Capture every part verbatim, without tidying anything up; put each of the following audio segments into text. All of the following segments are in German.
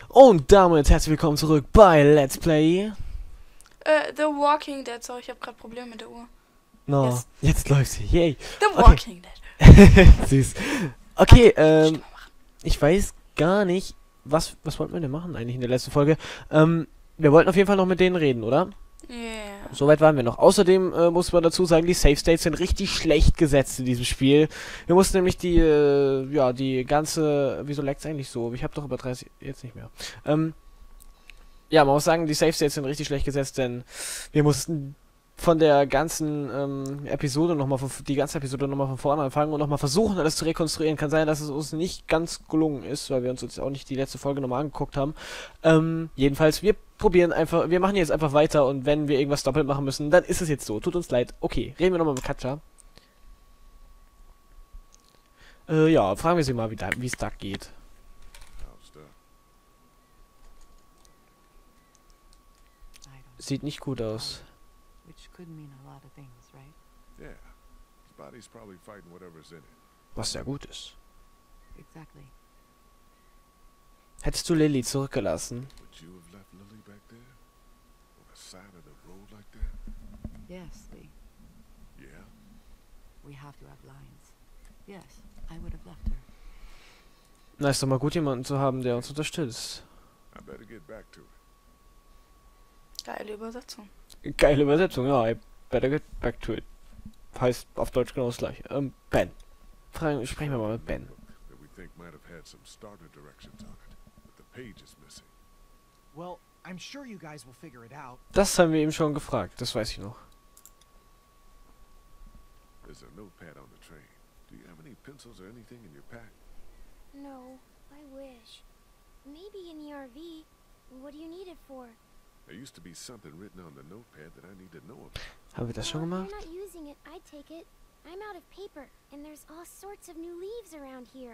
Und damit herzlich willkommen zurück bei Let's Play. Äh, The Walking Dead. Sorry, ich habe gerade Probleme mit der Uhr. No, Yes. jetzt läuft sie. Yay. The Okay. Walking Dead. Süß. Okay, Warte, ich ähm, muss machen. ich weiß gar nicht, was, was wollten wir denn machen eigentlich in der letzten Folge? Ähm, wir wollten auf jeden Fall noch mit denen reden, oder? Yeah. Soweit waren wir noch. Außerdem äh, muss man dazu sagen, die Save States sind richtig schlecht gesetzt in diesem Spiel. Wir mussten nämlich die, äh, ja, die ganze, wieso lag's eigentlich so? Ich habe doch über dreißig, jetzt nicht mehr. Ähm, ja, man muss sagen, die Save States sind richtig schlecht gesetzt, denn wir mussten von der ganzen ähm, Episode nochmal, die ganze Episode nochmal von vorne anfangen und nochmal versuchen, alles zu rekonstruieren. Kann sein, dass es uns nicht ganz gelungen ist, weil wir uns jetzt auch nicht die letzte Folge nochmal angeguckt haben. Ähm, jedenfalls, wir probieren einfach, wir machen jetzt einfach weiter und wenn wir irgendwas doppelt machen müssen, dann ist es jetzt so. Tut uns leid. Okay, reden wir nochmal mit Katja. Äh, ja, fragen wir sie mal, wie da, wie es da geht. Sieht nicht gut aus. Which could mean a lot of things, right? Yeah. His body's probably fighting whatever's in it. Was sehr gut ist. Exactly. Hättest du Lilly zurückgelassen? Would you have left Lily back there? On the side of the road like that? Yes, Lee. Yeah? We have to have lines. Yes, I would have left her. Na, ist doch mal gut, jemanden zu haben, der uns unterstützt. I better get back to it. Geile Übersetzung. Geile Übersetzung, ja. I better get back to it. Heißt auf Deutsch genau das gleiche. Ähm, Ben. Fragen, sprechen wir mal mit Ben. That we think might have had some starter directions on it, but the page is missing. Well, I'm sure you guys will figure it out. Das haben wir ihm schon gefragt, das weiß ich noch. There's a notepad on the train. Do you have any pencils or anything in your pack? No, I wish. Maybe an E R V. What do you need it for? There used to be something written on the notepad that I need to know about. Haben wir das schon Well, gemacht? if you're not using it, I'd take it. I'm out of paper, and there's all sorts of new leaves around here.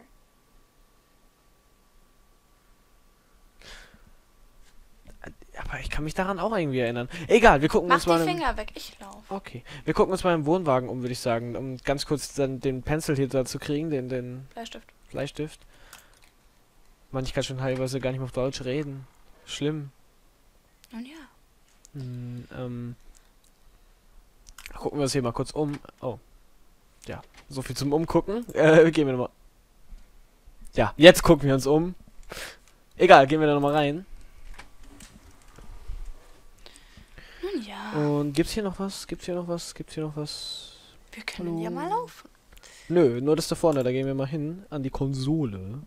Aber ich kann mich daran auch irgendwie erinnern. Egal, wir gucken Mach uns die mal... im- Finger weg, ich lauf. Okay, wir gucken uns mal im Wohnwagen um, würde ich sagen, um ganz kurz dann den Pencil hier da zu kriegen, den, den Bleistift. Bleistift. Mann, ich kann schon teilweise gar nicht mehr auf Deutsch reden. Schlimm. Und ja. Hm, ähm... Gucken wir uns hier mal kurz um. Oh. Ja, so viel zum Umgucken. Äh, gehen wir nochmal... Ja, jetzt gucken wir uns um. Egal, gehen wir da nochmal rein. Nun ja. Und gibt's hier noch was? Gibt's hier noch was? Gibt's hier noch was? Wir können hallo? ja mal laufen. Nö, nur das da vorne, da gehen wir mal hin, an die Konsole.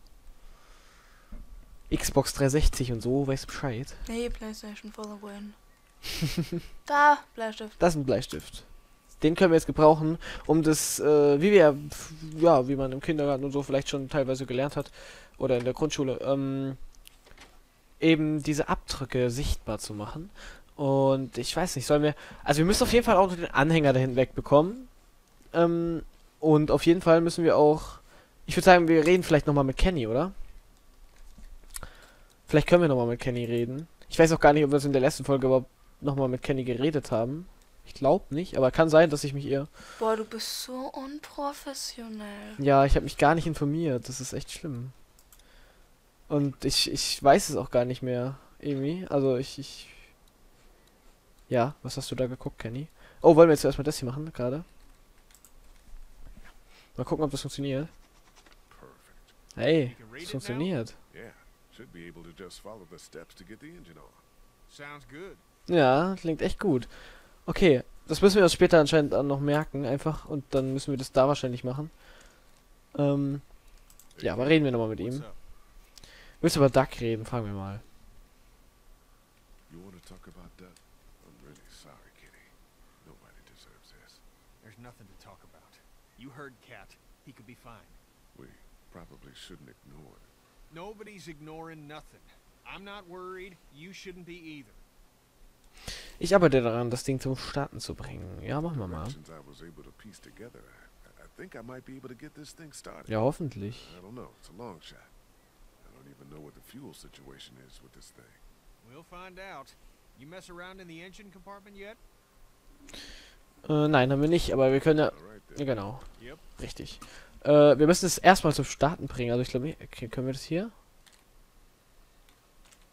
Xbox dreihundertsechzig und so, weißt du Bescheid. Nee, PlayStation for the win. Da, Bleistift. Das ist ein Bleistift. Den können wir jetzt gebrauchen, um das, äh, wie wir, ja, wie man im Kindergarten und so vielleicht schon teilweise gelernt hat, oder in der Grundschule, ähm, eben diese Abdrücke sichtbar zu machen. Und ich weiß nicht, sollen wir, also wir müssen auf jeden Fall auch noch den Anhänger da hinten wegbekommen. Ähm, und auf jeden Fall müssen wir auch, ich würde sagen, wir reden vielleicht nochmal mit Kenny, oder? Vielleicht können wir nochmal mit Kenny reden. Ich weiß auch gar nicht, ob wir es in der letzten Folge überhaupt nochmal mit Kenny geredet haben. Ich glaube nicht, aber kann sein, dass ich mich eher... Boah, du bist so unprofessionell. Ja, ich habe mich gar nicht informiert. Das ist echt schlimm. Und ich, ich weiß es auch gar nicht mehr, irgendwie. Also ich, ich... Ja, was hast du da geguckt, Kenny? Oh, wollen wir jetzt erstmal das hier machen, gerade? Mal gucken, ob das funktioniert. Perfect. Hey, You can read es it now? funktioniert. Yeah. Should be able to just follow the steps to get the engine on. Sounds good. Ja, klingt echt gut. Okay, das müssen wir uns später anscheinend auch noch merken, einfach. Und dann müssen wir das da wahrscheinlich machen. Ähm, ja, aber reden wir nochmal mit What's ihm. up? Willst du über Duck reden? Fragen wir mal. You want to talk about that? I'm really sorry, Kitty. Nobody deserves this. There's nothing to talk about. You heard Cat. He could be fine. We probably shouldn't ignore it. Nobody's ignoring nothing. I'm not worried. You shouldn't be either. Ich arbeite daran, das Ding zum Starten zu bringen. Ja, machen wir mal. Directions I was able to piece together. I, I think I might be able to get this thing started. Ja, hoffentlich. I don't know. It's a long shot. I don't even know what the fuel situation is with this thing. We'll find out. You mess around in the engine compartment yet? Äh, nein, haben wir nicht, aber wir können ja... All right, Ja, then. genau. Yep. Richtig. Äh, wir müssen es erstmal zum Starten bringen. Also ich glaube, okay, können wir das hier?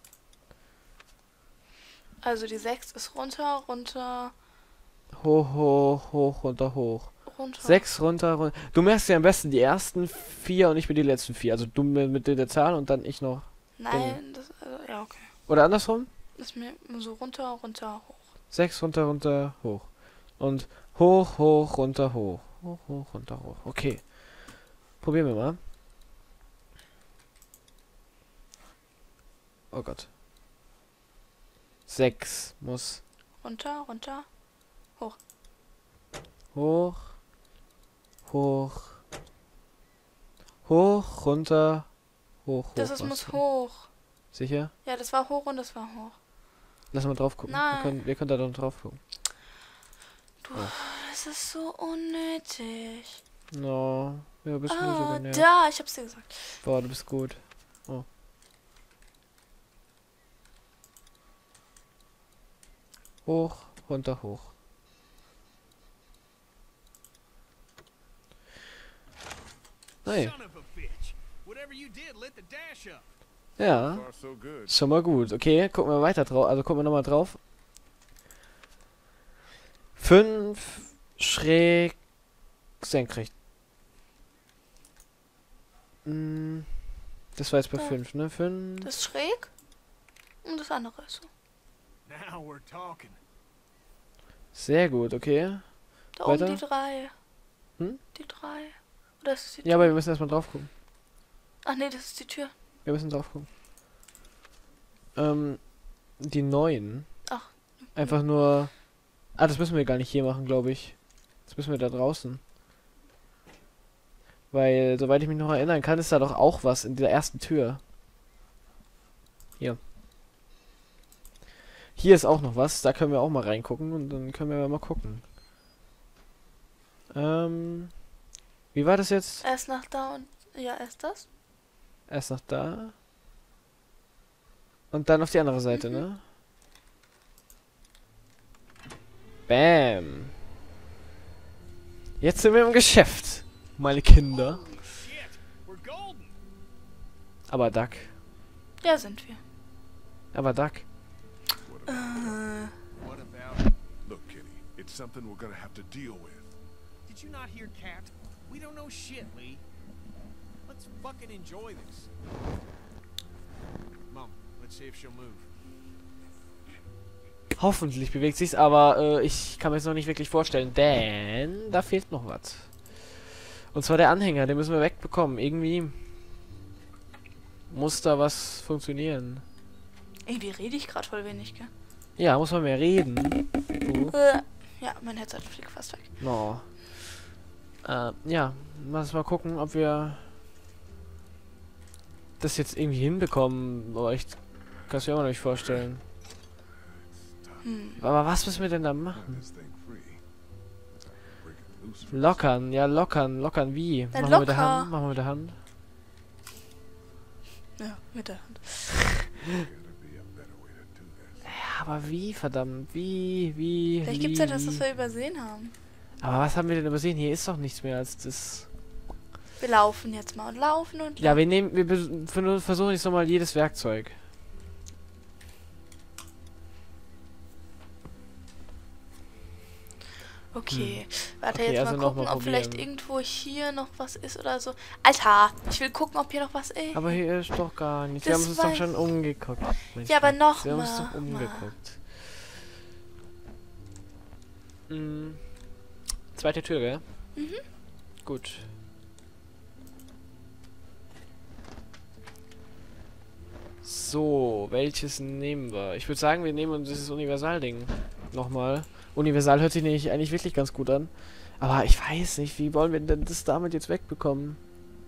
Also die sechs ist runter, runter, Hoch, hoch, hoch, runter, hoch. runter. Sechs runter, runter. Du merkst ja am besten die ersten vier und ich mit die letzten vier. Also du mit, mit der Zahl und dann ich noch. Nein, das, also, ja, okay. Oder andersrum? Das ist mir so runter, runter, hoch. Sechs runter, runter, hoch. Und hoch, hoch, runter, hoch. Hoch, hoch, runter, hoch. Okay. Probieren wir mal. Oh Gott. Sechs muss Runter, runter. hoch, hoch, hoch, runter, hoch, hoch. Das ist, was muss denn? hoch. Sicher? Ja, das war hoch und das war hoch. Lass mal drauf gucken. Wir Nein. können, wir können da dann drauf gucken. Du, Oh. das ist so unnötig. No. Ja, bist du so Ah, genervt. da, ich hab's dir gesagt. Boah, du bist gut. Oh. Hoch, runter, hoch. Nein. Son of a bitch. Whatever you did lit the dash up. Ja, Far so good. schon mal gut. Okay, gucken wir weiter drauf. Also gucken wir nochmal drauf. Fünf schräg senkrecht. Hm, das war jetzt bei Ja. fünf, ne? Fünf. Das ist schräg und das andere ist so. Now we're talking. Sehr gut, okay. Da Weiter? oben die drei. Hm? Die drei. Oder ist es die Tür? Ja, aber wir müssen erstmal drauf gucken. Ach nee, das ist die Tür. Wir müssen drauf gucken. Ähm, die neun. Ach. Einfach nur. Ah, das müssen wir gar nicht hier machen, glaube ich. Das müssen wir da draußen. Weil, soweit ich mich noch erinnern kann, ist da doch auch was in der ersten Tür. Hier. Hier ist auch noch was. Da können wir auch mal reingucken und dann können wir mal gucken. Ähm. Wie war das jetzt? Erst nach da und. Ja, erst das. Erst nach da. Und dann auf die andere Seite, Mhm. ne? Bam. Jetzt sind wir im Geschäft, meine Kinder. Holy shit. We're golden. Aber Duck. Ja, sind wir. Aber Duck. What about Äh, What about? Look, Kitty, it's something we're gonna have to deal with. Did you not hear Cat? We don't know shit, Lee. Let's fucking enjoy this. Mom, let's see if she'll move. Hoffentlich bewegt sich's, aber äh, ich kann mir es noch nicht wirklich vorstellen, denn da fehlt noch was. Und zwar der Anhänger, den müssen wir wegbekommen. Irgendwie muss da was funktionieren. irgendwie rede ich gerade voll wenig, gell? Ja, muss man mehr reden. Du. Äh, ja, mein Headset fliegt fast weg. No. Äh, ja, lass mal gucken, ob wir das jetzt irgendwie hinbekommen. Aber ich kann es mir immer noch nicht vorstellen. Hm. Aber was müssen wir denn da Run machen? this thing free. Break it loose first. Lockern, ja, lockern, lockern wie? Na, Machen wir mit der locker. Hand? Machen wir mit der Hand? Ja, mit der Hand. Gotta be a better way to do this. Ja, aber wie, verdammt? Wie, wie, Vielleicht wie, gibt's ja das, wie? was wir übersehen haben. Aber was haben wir denn übersehen? Hier ist doch nichts mehr als das... Wir laufen jetzt mal und laufen und Ja, wir nehmen, wir bes- ver- versuchen jetzt nochmal jedes Werkzeug. Okay, warte, Okay, jetzt also mal noch gucken, mal ob vielleicht probieren. irgendwo hier noch was ist oder so. Alter, ich will gucken, ob hier noch was ist. Aber hier ist doch gar nichts. Wir Das haben uns doch weiß- schon umgeguckt. mein Ja, aber Schatz. noch Wir haben uns mal, doch umgeguckt. Mhm. Zweite Tür, gell? Mhm. Gut. So, welches nehmen wir? Ich würde sagen, wir nehmen uns dieses Universal-Ding nochmal. Universal hört sich nämlich eigentlich wirklich ganz gut an. Aber ich weiß nicht, wie wollen wir denn das damit jetzt wegbekommen?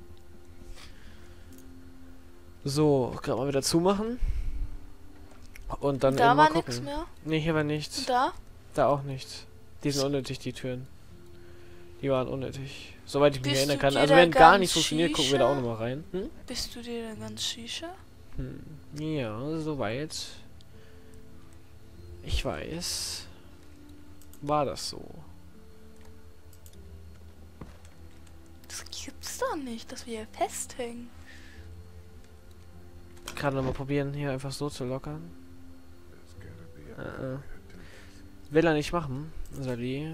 So, gerade mal wieder zumachen. Und dann Da irgendwann war nichts gucken. mehr. Nee, hier war nichts. Und da? Da auch nichts. Die sind unnötig, die Türen. Die waren unnötig. Soweit ich mich Bist erinnern du kann. dir Also da wenn gar ganz nichts funktioniert, gucken wir da auch sicher? nochmal rein. Hm? Bist du dir denn ganz sicher? Hm. Ja, soweit. Ich weiß. War das so? Das gibt's doch nicht, dass wir hier festhängen. Gerade nochmal probieren, hier einfach so zu lockern. There's gotta be Äh, will er nicht machen, Sally.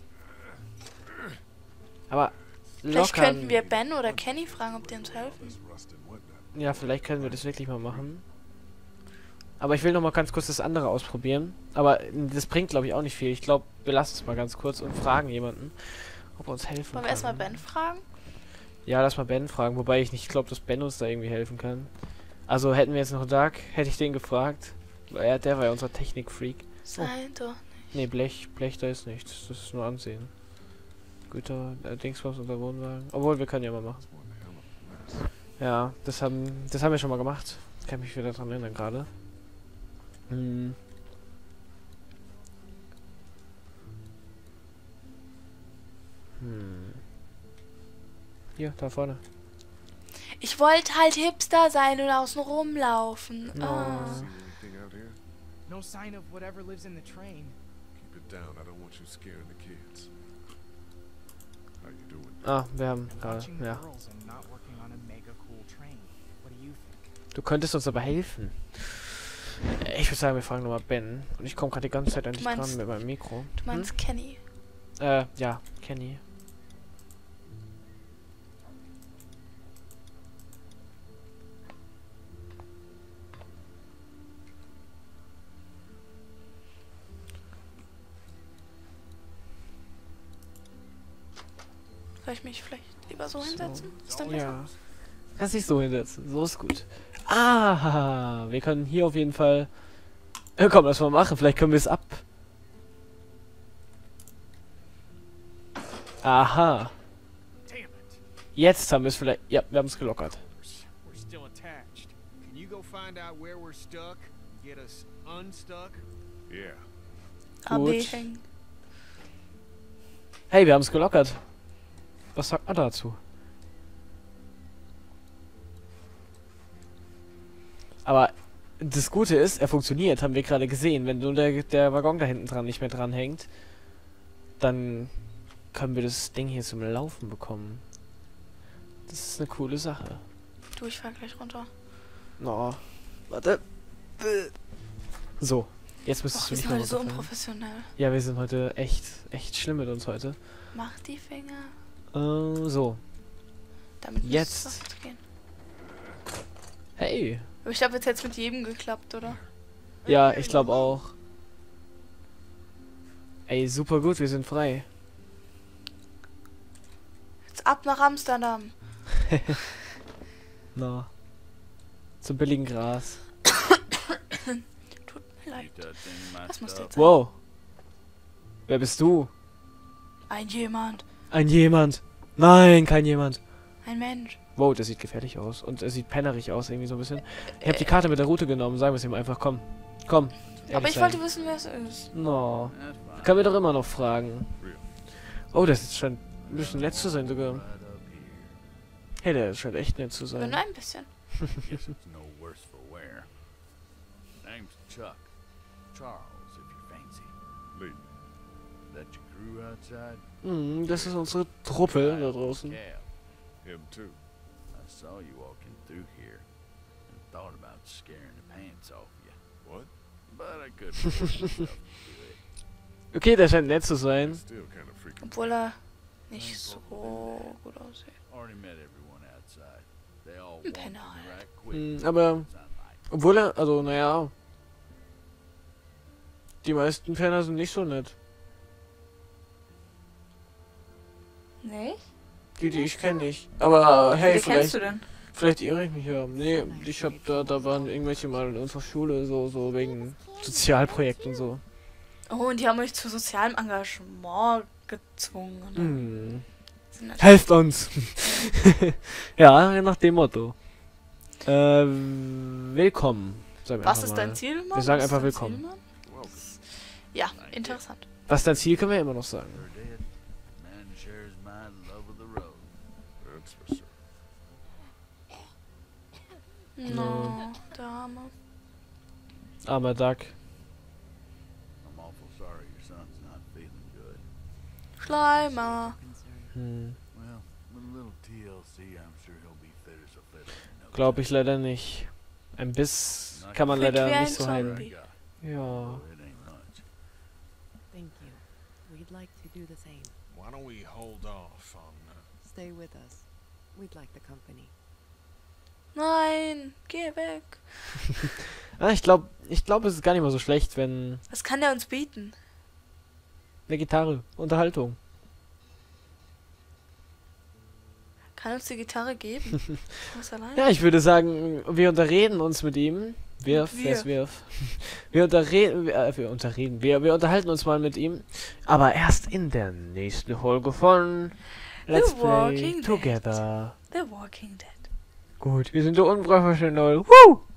Aber Vielleicht lockern. könnten wir Ben oder Kenny fragen, ob die uns helfen. Ja, vielleicht können wir das wirklich mal machen. Aber ich will noch mal ganz kurz das andere ausprobieren. Aber das bringt, glaube ich, auch nicht viel. Ich glaube, wir lassen es mal ganz kurz und fragen jemanden, ob er uns helfen Wollen wir kann. erstmal Ben fragen? Ja, lass mal Ben fragen. Wobei ich nicht glaube, dass Ben uns da irgendwie helfen kann. Also hätten wir jetzt noch Dark, hätte ich den gefragt. Ja, der war ja unser Technik-Freak. Sei doch. Nee, Blech, Blech, da ist nichts. Das ist nur Ansehen. Güter, äh, Dingsbums unter Wohnwagen. Obwohl, wir können ja mal machen. Ja, das haben, das haben wir schon mal gemacht. Ich kann mich wieder dran erinnern gerade. Hm. Hm. Hier, da vorne. Ich wollte halt Hipster sein und außen rumlaufen. No. Ah. See anything out here? No sign of whatever lives in the train. Keep it down. I don't want you scaring the kids. How you doing? Ah, wir haben And gerade, watching ja. girls and not working on a mega cool train. What do you think? Du könntest uns aber helfen. Äh, Ich würde sagen, wir fragen nochmal Ben. Und ich komme gerade die ganze Zeit an dich meinst- dran mit meinem Mikro. Du meinst Kenny. Hm? Äh, ja, Kenny. Soll ich mich vielleicht lieber so hinsetzen? Ist dann besser? Ja. Kannst dich so hinsetzen. So ist gut. Ah, wir können hier auf jeden Fall... Äh, komm, lass mal machen. Vielleicht können wir es ab. Aha. Damn it. Jetzt haben wir es vielleicht... Ja, wir haben es gelockert. We're still attached. Can you go find out where we're stuck and get us unstuck? Yeah. A B Gut. hängen. Hey, wir haben es gelockert. Was sagt man dazu? Aber das Gute ist, er funktioniert, haben wir gerade gesehen. Wenn nur der, der Waggon da hinten dran nicht mehr dran hängt, dann können wir das Ding hier zum Laufen bekommen. Das ist eine coole Sache. Du, ich fahr gleich runter. No. Warte. So. Jetzt Och, müsstest du wir nicht sind mehr heute so runterfallen. unprofessionell. Ja, wir sind heute echt, echt schlimm mit uns heute. Mach die Finger. Äh, so. Damit Jetzt. müsste es gehen. Hey. Aber ich glaube, jetzt hätte es mit jedem geklappt, oder? Ja, ich glaube auch. Ey, super gut, wir sind frei. Jetzt ab nach Amsterdam. Na. Zum billigen Gras. Tut mir leid. Das muss jetzt sein. Wow. Wer bist du? Ein jemand. Ein jemand. Nein, kein jemand. Ein Mensch. Wow, der sieht gefährlich aus. Und er sieht pennerig aus, irgendwie so ein bisschen. Ich habe die Karte mit der Route genommen. Sagen wir es ihm einfach. Komm. Komm. Aber Ehrlich ich sein. wollte wissen, wer es ist. No. Können wir doch immer noch fragen. Oh, das scheint ein bisschen nett zu sein sogar. Hey, der scheint echt nett zu Nur sein. ein bisschen. Guess it's no worse for wear. Name's Chuck. Charles, if you fancy. Lee. That your crew outside? Hm, das ist unsere Truppe da draußen. Cal. Him too. I saw you walking through here and thought about scaring the pants off you. What? But I couldn't bring myself to do it. Okay, der scheint nett zu sein. Still kind of freaking. Obwohl er nicht so gut aussieht. Already met everyone outside. They all Ein want Penner the halt. right quick. Hm, aber obwohl er, also naja, die meisten Penner sind nicht so nett. Nee? Die, die ich kenne nicht. Aber hey, Wie kennst vielleicht, du denn? vielleicht irre ich mich ja. Nee, ich hab da, da waren irgendwelche mal in unserer Schule so, so wegen Sozialprojekten so. Oh, und die haben euch zu sozialem Engagement gezwungen. oder? Hm. Sind das- Helft uns! Ja, nach dem Motto. Äh, willkommen. Sagen wir Was einfach ist mal. dein Ziel, Mann? Wir sagen Was ist einfach dein willkommen. Ziel, Mann? Welcome. Ja, interessant. Was dein Ziel können wir immer noch sagen. They're dead. Man shares my love of the road. That's for sure. No, der Arme. Armer Duck. I'm awful sorry your son's not feeling good. Schleimer. Hm. Well, with a little T L C, I'm sure he'll be fit as a fiddle. in no Glaube time. ich leider nicht. Ein Biss kann man Klingt leider wie ein nicht so heilen. Zombie. Ja. Oh, it ain't do the same. Why don't we hold off on... Uh, Stay with us. We'd like the company. Nein, geh weg. Ah, ich glaube, ich glaube, es ist gar nicht mal so schlecht, wenn Was kann der uns bieten? eine Gitarre, Unterhaltung. Kann uns die Gitarre geben? Ich muss allein. Ja, ich würde sagen, wir unterreden uns mit ihm. Wirf, Wir. wer ist Wirf? Wir unterreden, wir, äh, wir unterreden, wir, wir unterhalten uns mal mit ihm. Aber erst in der nächsten Folge von Let's The Play Walking Dead. Together. The Walking Dead. Gut, wir sind der Unprofessional. Woo!